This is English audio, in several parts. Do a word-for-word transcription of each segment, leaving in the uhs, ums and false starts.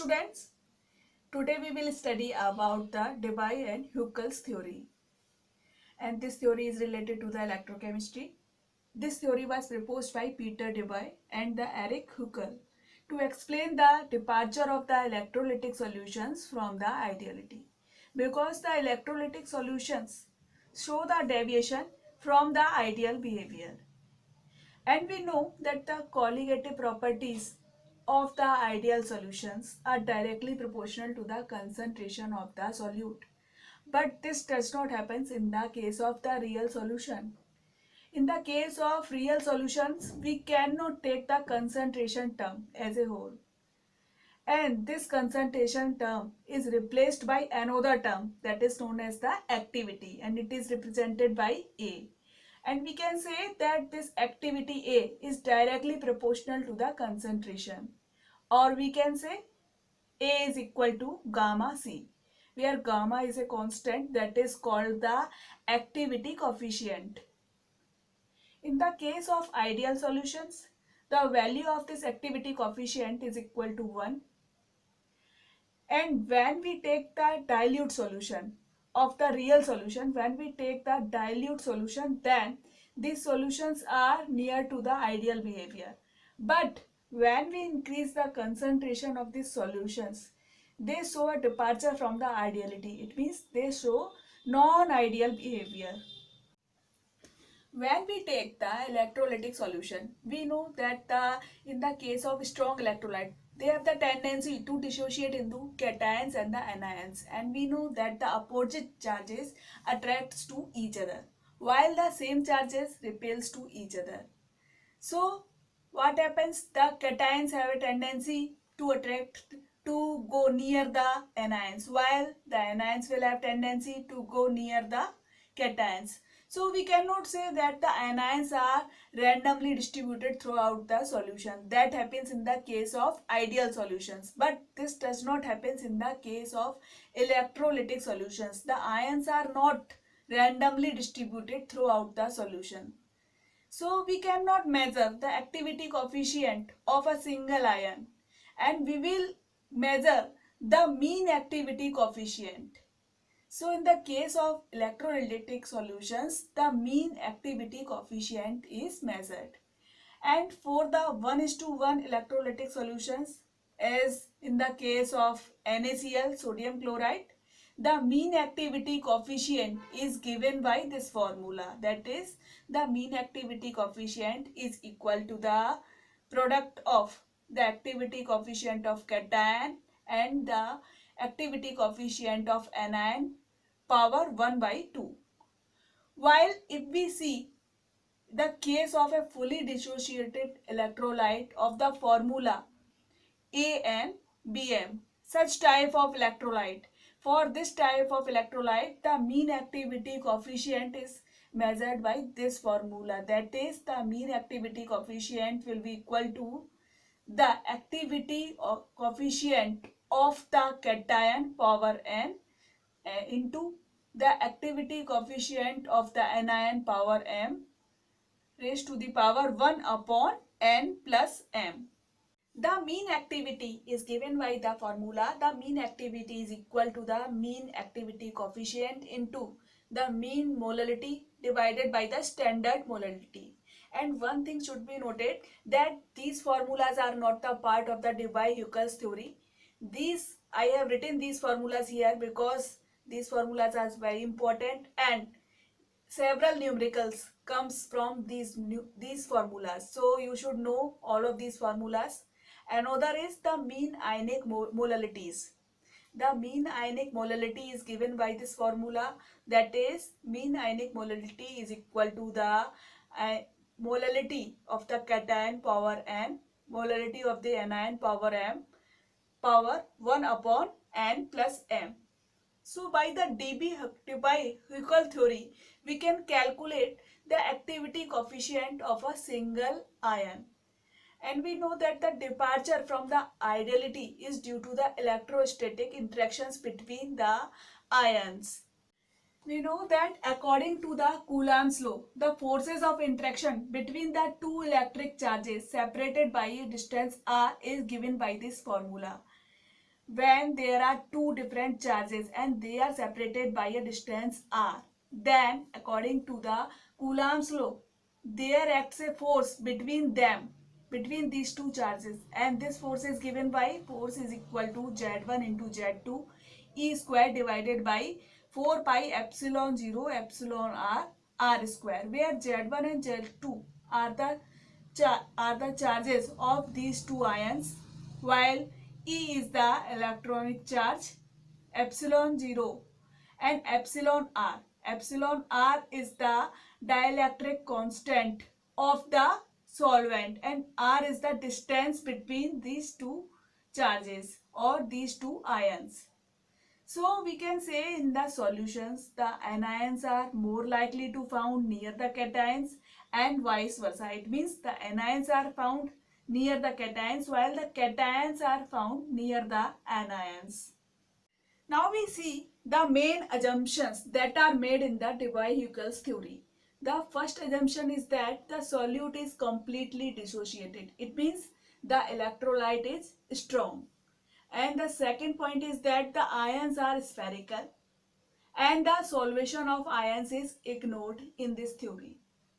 students, today we will study about the Debye and Huckel's theory, and this theory is related to the electrochemistry. This theory was proposed by Peter Debye and the Eric Huckel to explain the departure of the electrolytic solutions from the ideality, because the electrolytic solutions show the deviation from the ideal behavior. And we know that the colligative properties of the ideal solutions are directly proportional to the concentration of the solute. But this does not happen in the case of the real solution. In the case of real solutions, we cannot take the concentration term as a whole. And this concentration term is replaced by another term that is known as the activity, and it is represented by A. And we can say that this activity A is directly proportional to the concentration, or we can say A is equal to gamma C, where gamma is a constant that is called the activity coefficient. In the case of ideal solutions, the value of this activity coefficient is equal to one. And when we take the dilute solution of the real solution, when we take the dilute solution, then these solutions are near to the ideal behavior. But when we increase the concentration of these solutions, they show a departure from the ideality. It means they show non-ideal behavior. When we take the electrolytic solution, we know that the, in the case of strong electrolyte, they have the tendency to dissociate into cations and the anions, and we know that the opposite charges attracts to each other while the same charges repels to each other. So what happens? The cations have a tendency to attract to go near the anions, while the anions will have tendency to go near the cations. So we cannot say that the anions are randomly distributed throughout the solution. That happens in the case of ideal solutions, but this does not happen in the case of electrolytic solutions. The ions are not randomly distributed throughout the solution. So we cannot measure the activity coefficient of a single ion, and we will measure the mean activity coefficient. So in the case of electrolytic solutions, the mean activity coefficient is measured. And for the one is to one electrolytic solutions, as in the case of NaCl, sodium chloride, the mean activity coefficient is given by this formula. That is, the mean activity coefficient is equal to the product of the activity coefficient of cation and the activity coefficient of anion power one by two. While if we see the case of a fully dissociated electrolyte of the formula A N B M, such type of electrolyte, for this type of electrolyte, the mean activity coefficient is measured by this formula. That is, the mean activity coefficient will be equal to the activity coefficient of the cation power n uh, into the activity coefficient of the anion power m raised to the power one upon n plus m. The mean activity is given by the formula. The mean activity is equal to the mean activity coefficient into the mean molality divided by the standard molality. And one thing should be noted, that these formulas are not the part of the Debye-Huckel's theory. These, I have written these formulas here because these formulas are very important, and several numericals comes from these new, these formulas. So you should know all of these formulas. Another is the mean ionic molalities. The mean ionic molality is given by this formula. That is, mean ionic molality is equal to the uh, molality of the cation power n, molality of the anion power m, power one upon n plus m. So by the Debye-Huckel theory, we can calculate the activity coefficient of a single ion. And we know that the departure from the ideality is due to the electrostatic interactions between the ions. We know that according to the Coulomb's law, the forces of interaction between the two electric charges separated by a distance r is given by this formula. when there are two different charges and they are separated by a distance r. Then according to the Coulomb's law, there acts a force between them, between these two charges, and this force is given by force is equal to Z one into Z two E square divided by four pi epsilon zero epsilon r r square, where Z one and Z two are the are the charges of these two ions, while E is the electronic charge, epsilon zero and epsilon r. Epsilon r is the dielectric constant of the solvent and r is the distance between these two charges or these two ions. So we can say in the solutions the anions are more likely to found near the cations and vice versa. It means the anions are found near the cations while the cations are found near the anions. Now we see the main assumptions that are made in the Debye-Hückel's theory. The first assumption is that the solute is completely dissociated. It means the electrolyte is strong. And the second point is that the ions are spherical and the solvation of ions is ignored in this theory.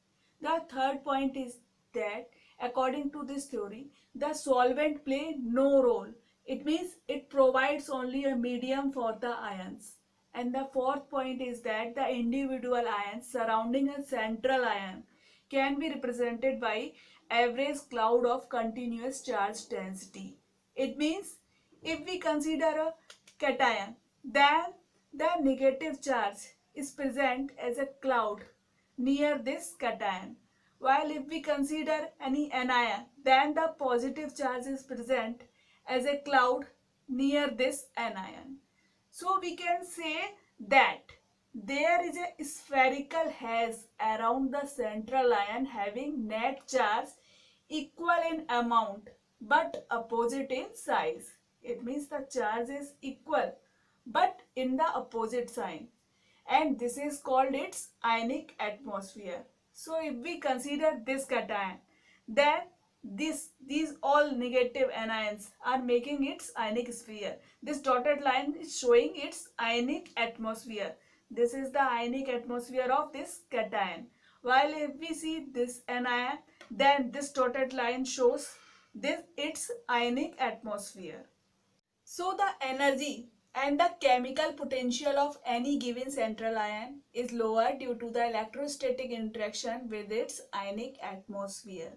The third point is that according to this theory, the solvent play no role. It means it provides only a medium for the ions. And the fourth point is that the individual ions surrounding a central ion can be represented by average cloud of continuous charge density. It means if we consider a cation, then the negative charge is present as a cloud near this cation. While if we consider any anion, then the positive charge is present as a cloud near this anion. So we can say that there is a spherical haze around the central ion having net charge equal in amount but opposite in size. It means the charge is equal but in the opposite sign, and this is called its ionic atmosphere. So if we consider this cation, then this these all negative anions are making its ionic sphere. This dotted line is showing its ionic atmosphere. This is the ionic atmosphere of this cation. While if we see this anion, then this dotted line shows this its ionic atmosphere. So the energy and the chemical potential of any given central ion is lower due to the electrostatic interaction with its ionic atmosphere.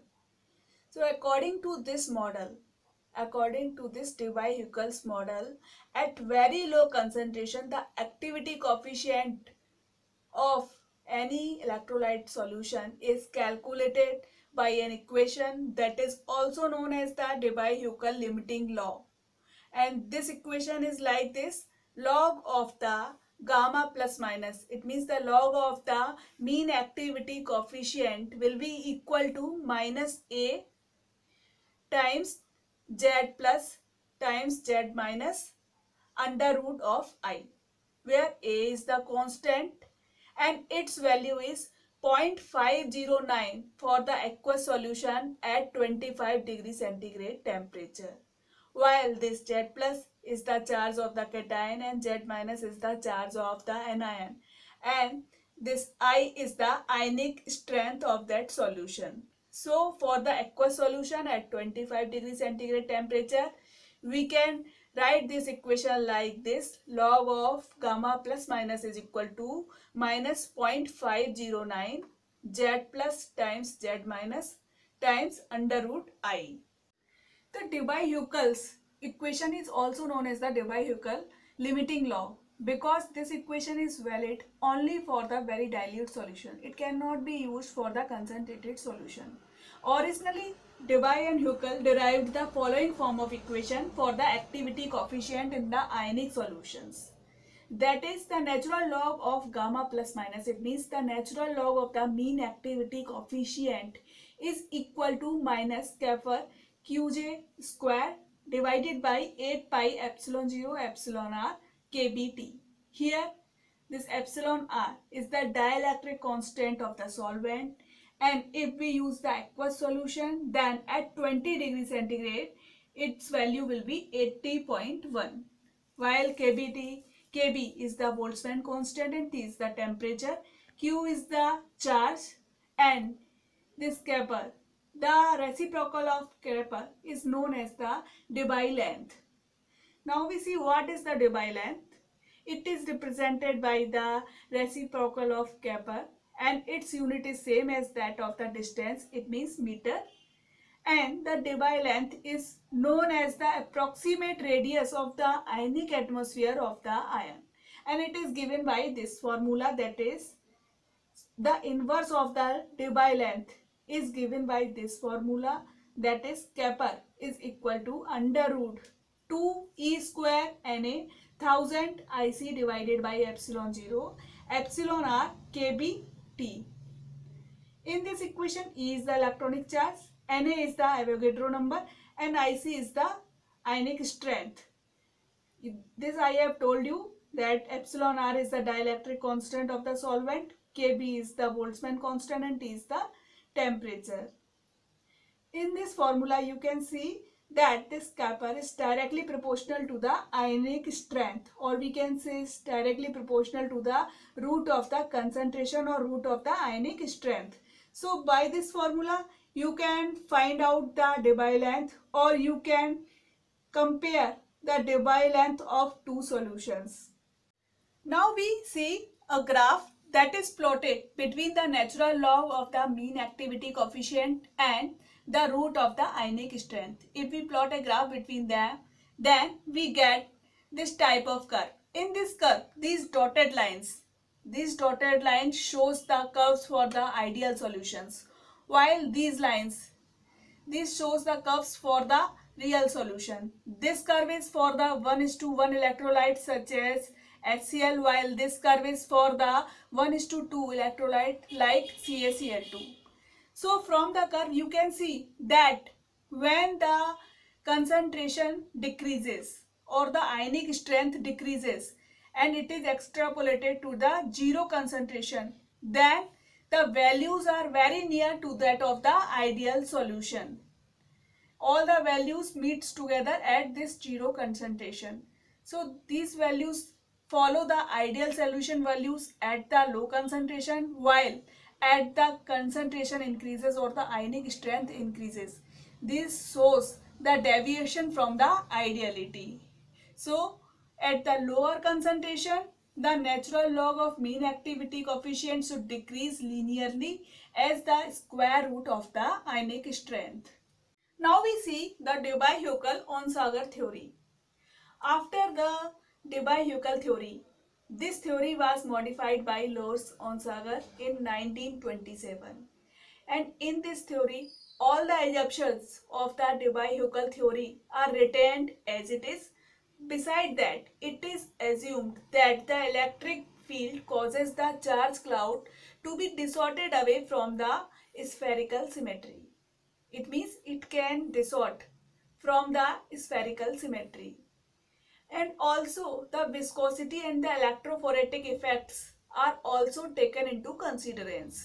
So according to this model, according to this Debye-Hückel's model, at very low concentration, the activity coefficient of any electrolyte solution is calculated by an equation that is also known as the Debye-Hückel limiting law. And this equation is like this: log of the gamma plus minus, it means the log of the mean activity coefficient will be equal to minus A times Z plus times Z minus under root of I, where A is the constant and its value is zero point five zero nine for the aqueous solution at twenty-five degree centigrade temperature, while this Z plus is the charge of the cation and Z minus is the charge of the anion, and this I is the ionic strength of that solution. So for the aqueous solution at twenty-five degree centigrade temperature, we can write this equation like this: log of gamma plus minus is equal to minus zero point five zero nine Z plus times Z minus times under root I. The Debye-Hückel's equation is also known as the Debye-Hückel limiting law because this equation is valid only for the very dilute solution. It cannot be used for the concentrated solution. Originally, Debye and Hückel derived the following form of equation for the activity coefficient in the ionic solutions. That is the natural log of gamma plus minus. It means the natural log of the mean activity coefficient is equal to minus kappa Qj square divided by eight pi epsilon zero epsilon r kBt. Here this epsilon r is the dielectric constant of the solvent, and if we use the aqueous solution, then at twenty degree centigrade its value will be eighty point one. While K B T, K B is the Boltzmann constant and T is the temperature, Q is the charge, and this Kepler, the reciprocal of Kepler, is known as the Debye length. Now we see what is the Debye length. It is represented by the reciprocal of Kepler and its unit is same as that of the distance. It means meter. And the Debye length is known as the approximate radius of the ionic atmosphere of the ion. And it is given by this formula, that is the inverse of the Debye length is given by this formula, that is Kepler is equal to under root two E square Na one thousand I C divided by epsilon zero, epsilon r K B T. In this equation, E is the electronic charge, Na is the Avogadro number, and I C is the ionic strength. This I have told you that epsilon r is the dielectric constant of the solvent, K B is the Boltzmann constant, and T is the temperature. In this formula, you can see that this Kepler is directly proportional to the ionic strength, or we can say is directly proportional to the root of the concentration or root of the ionic strength. So by this formula, you can find out the Debye length, or you can compare the Debye length of two solutions. Now we see a graph that is plotted between the natural log of the mean activity coefficient and the root of the ionic strength. If we plot a graph between them, then we get this type of curve. In this curve, these dotted lines, these dotted lines shows the curves for the ideal solutions, while these lines, this shows the curves for the real solution. This curve is for the one is to one electrolyte such as HCl, while this curve is for the one is to two electrolyte like CaCl two. So from the curve you can see that when the concentration decreases or the ionic strength decreases and it is extrapolated to the zero concentration, then the values are very near to that of the ideal solution. All the values meets together at this zero concentration. So these values follow the ideal solution values at the low concentration, while at the concentration increases or the ionic strength increases. This shows the deviation from the ideality. So at the lower concentration, the natural log of mean activity coefficient should decrease linearly as the square root of the ionic strength. Now we see the Debye-Huckel-Onsager theory. After the Debye-Huckel theory, this theory was modified by Lars Onsager in nineteen twenty-seven. And in this theory, all the assumptions of the Debye-Huckel theory are retained as it is. Beside that, it is assumed that the electric field causes the charge cloud to be distorted away from the spherical symmetry. It means it can distort from the spherical symmetry. And also the viscosity and the electrophoretic effects are also taken into consideration.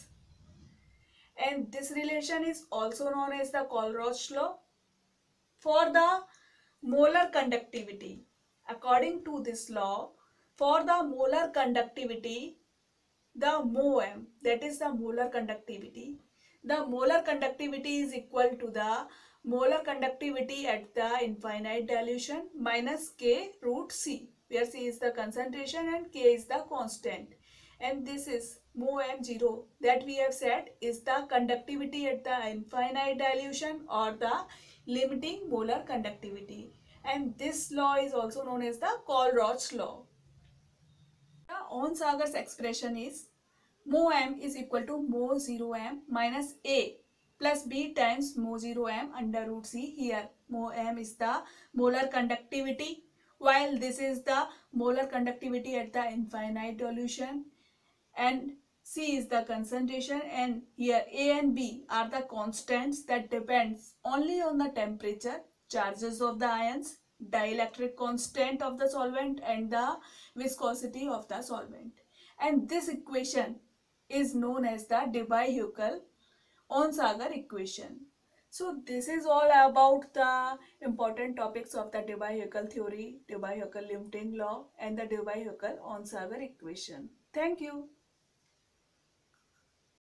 And this relation is also known as the Colruyt's law. For the molar conductivity, according to this law, for the molar conductivity, the μm, that is the molar conductivity, the molar conductivity is equal to the molar conductivity at the infinite dilution minus K root C, where C is the concentration and K is the constant. And this is μm zero that we have said is the conductivity at the infinite dilution or the limiting molar conductivity. And this law is also known as the Colruyt's law. The Onsager's expression is μm is equal to μ zero m minus A plus B times μ zero m under root C. Here μm is the molar conductivity, while this is the molar conductivity at the infinite dilution, and C is the concentration, and here A and B are the constants that depends only on the temperature, charges of the ions, dielectric constant of the solvent, and the viscosity of the solvent. And this equation is known as the Debye-Huckel-Onsager equation. So this is all about the important topics of the Debye-Hückel theory, Debye-Hückel limiting law and the Debye-Hückel Onsager equation. Thank you.